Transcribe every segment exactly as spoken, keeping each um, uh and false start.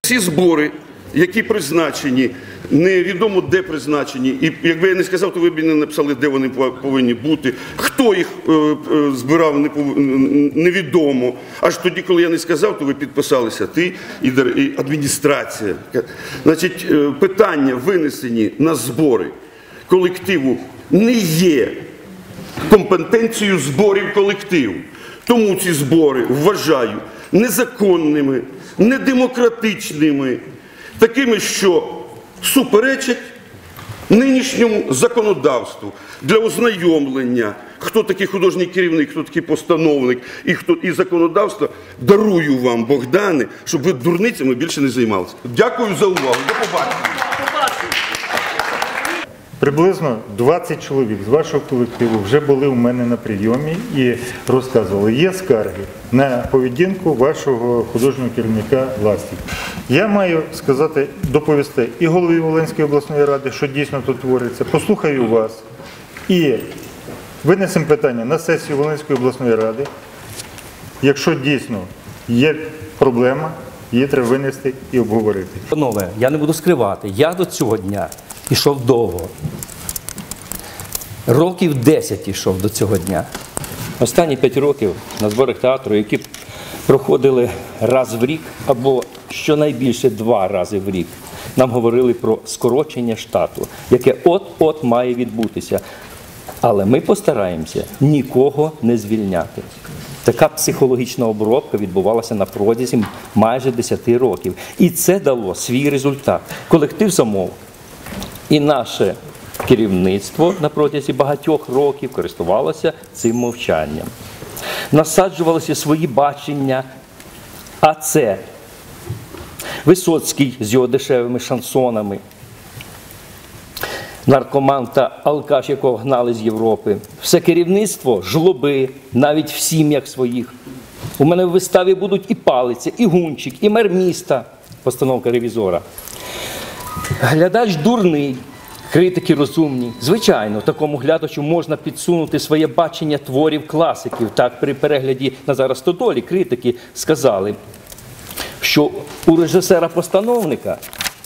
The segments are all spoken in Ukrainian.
Всі збори, які призначені, невідомо де призначені, і якби я не сказав, то ви б не написали, де вони повинні бути, хто їх е, е, збирав, не пов... невідомо. Аж тоді, коли я не сказав, то ви підписалися, ти і, і адміністрація. Значить, е, питання, винесені на збори колективу, не є компетенцією зборів колективу. Тому ці збори вважаю незаконними, недемократичними, такими, що суперечать нинішньому законодавству для ознайомлення, хто такий художній керівник, хто такий постановник і, хто, і законодавство. Дарую вам, Богдане, щоб ви дурницями більше не займалися. Дякую за увагу. До побачення. Приблизно двадцять чоловік з вашого колективу вже були у мене на прийомі і розказували, є скарги на поведінку вашого художнього керівника Ластівки. Я маю сказати, доповісти і голові Волинської обласної ради, що дійсно тут твориться, послухаю вас і винесемо питання на сесію Волинської обласної ради. Якщо дійсно є проблема, її треба винести і обговорити. Панове, я не буду скривати, я до цього дня пішов довго. Років десять йшов до цього дня. Останні п'ять років на зборах театру, які проходили раз в рік, або щонайбільше два рази в рік, нам говорили про скорочення штату, яке от-от має відбутися. Але ми постараємося нікого не звільняти. Така психологічна обробка відбувалася на протязі майже десяти років. І це дало свій результат. Колектив замовк. І наше керівництво на протязі багатьох років користувалося цим мовчанням. Насаджувалися свої бачення, а це Висоцький з його дешевими шансонами, наркоман та алкаш, якого гнали з Європи. Все керівництво, жлоби, навіть в сім'ях своїх. У мене в виставі будуть і Палиця, і Гунчик, і мер міста, постановка ревізора. Глядач дурний, критики розумні. Звичайно, такому глядачу можна підсунути своє бачення творів класиків. Так, при перегляді Назара Стодолі критики сказали, що у режисера-постановника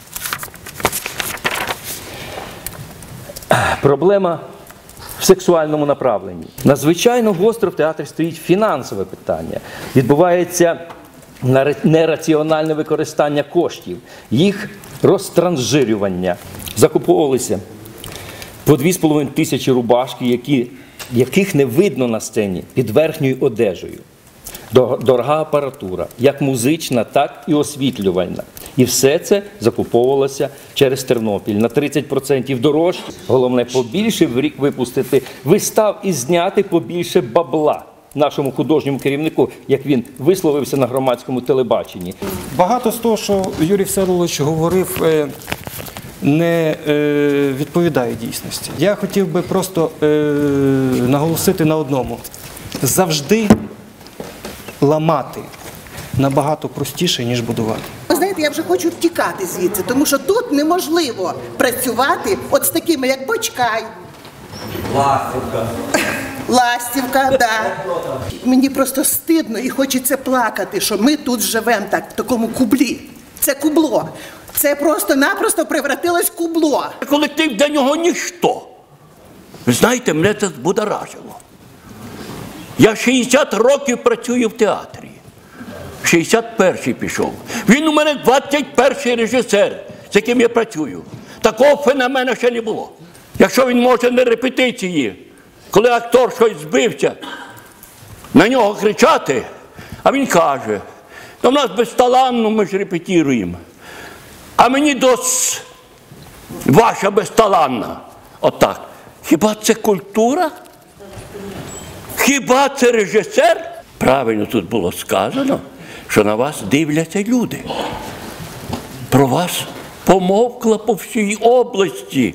проблема в сексуальному направленні. Надзвичайно гостро в театрі стоїть фінансове питання. Відбувається нераціональне використання коштів, їх розтранжирювання. Закуповувалися по дві з половиною тисячі рубашки, які, яких не видно на сцені, під верхньою одежею. Дорога апаратура, як музична, так і освітлювальна. І все це закуповувалося через Тернопіль. На тридцять відсотків дорожче. Головне, побільше в рік випустити вистав і зняти побільше бабла нашому художньому керівнику, як він висловився на громадському телебаченні. Багато з того, що Юрій Всеволодович говорив, не відповідає дійсності. Я хотів би просто наголосити на одному. Завжди ламати набагато простіше, ніж будувати. Ви знаєте, я вже хочу втікати звідси, тому що тут неможливо працювати от з такими, як Бочкай. Ластівка. Ластівка, да. Мені просто стидно і хочеться плакати, що ми тут живемо так, в такому кублі. Це кубло. Це просто-напросто превратилось в кубло. Колектив для нього ніхто. Ви знаєте, мене це збудоражило. Я шістдесят років працюю в театрі. шістдесят перший пішов. Він у мене двадцять перший режисер, з яким я працюю. Такого феномена ще не було. Якщо він може на репетиції, коли актор щось збився, на нього кричати, а він каже, то в нас безталанно, ми ж репетируємо. А мені дос ваша безталанна. Отак. Хіба це культура? Хіба це режисер? Правильно тут було сказано, що на вас дивляться люди. Про вас помовкла по всій області.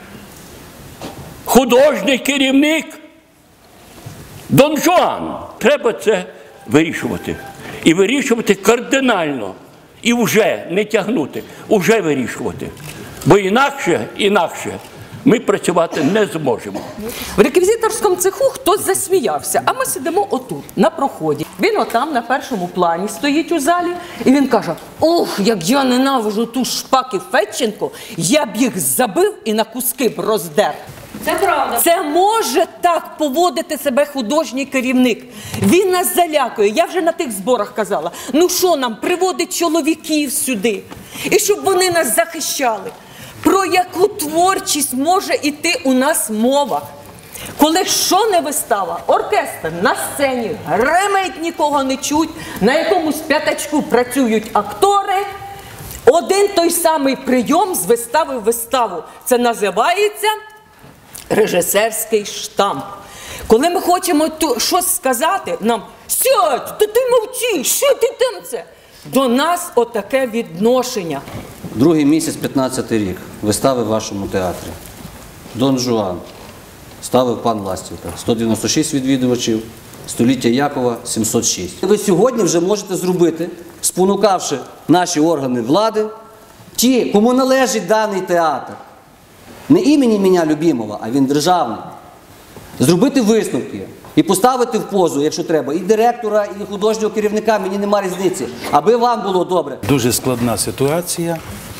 Художній керівник Дон Жуан. Треба це вирішувати. І вирішувати кардинально. І вже не тягнути, вже вирішувати. Бо інакше, інакше ми працювати не зможемо. В реквізиторському цеху хтось засміявся, а ми сидимо отут, на проході. Він отам на першому плані стоїть у залі, і він каже: ох, як я ненавижу ту Шпак і Федченко, я б їх забив і на куски б роздер. Це правда. Це може так поводити себе художній керівник. Він нас залякує. Я вже на тих зборах казала. Ну що нам, приводить чоловіків сюди? І щоб вони нас захищали. Про яку творчість може йти у нас мова? Коли що не вистава, оркестр на сцені, гримить, нікого не чуть, на якомусь п'ятачку працюють актори, один той самий прийом з вистави в виставу. Це називається режисерський штамп. Коли ми хочемо ту, щось сказати, нам «Сядь, то ти мовчи, що ти там це?» До нас отаке відношення. Другий місяць, п'ятнадцятий рік, вистави в вашому театрі. Дон Жуан ставив пан Ластівка, сто дев'яносто шість відвідувачів, століття Якова сімсот шість. Ви сьогодні вже можете зробити, спонукавши наші органи влади, ті, кому належить даний театр, не імені мене любимого, а він державний, зробити висновки і поставити в позу, якщо треба, і директора, і художнього керівника, мені нема різниці, аби вам було добре. Дуже складна ситуація,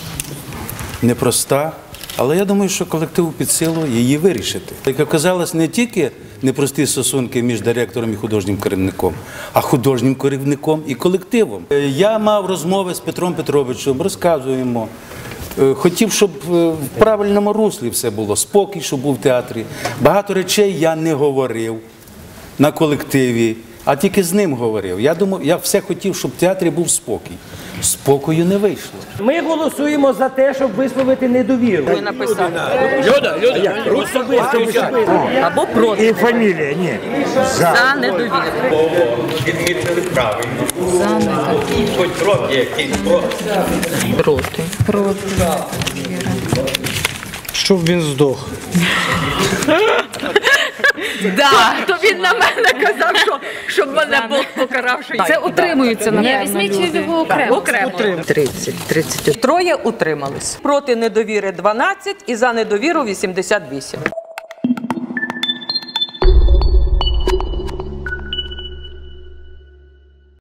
непроста, але я думаю, що колективу під силу її вирішити. Як оказалось, не тільки непрості стосунки між директором і художнім керівником, а художнім керівником і колективом. Я мав розмови з Петром Петровичем, розказуємо. Хотів, щоб в правильному руслі все було, спокій, щоб був в театрі. Багато речей я не говорив на колективі, а тільки з ним говорив. Я думав, я все хотів, щоб в театрі був спокій. Спокою не вийшло. Ми голосуємо за те, щоб висловити недовіру. Ви написали. Люда, Люда, Або проти. І фамілія, ні. За недовіру. Відмітили правильно. Хоч трохи якийсь проти. Проти. Щоб він здох. Да, то він на мене казав, що щоб мене Бог покарав. Що це утримуються, напевно. Візьміть його окремо. Окремо. тридцять, тридцять. Троє утримались. Проти недовіри дванадцять і за недовіру вісімдесят вісім.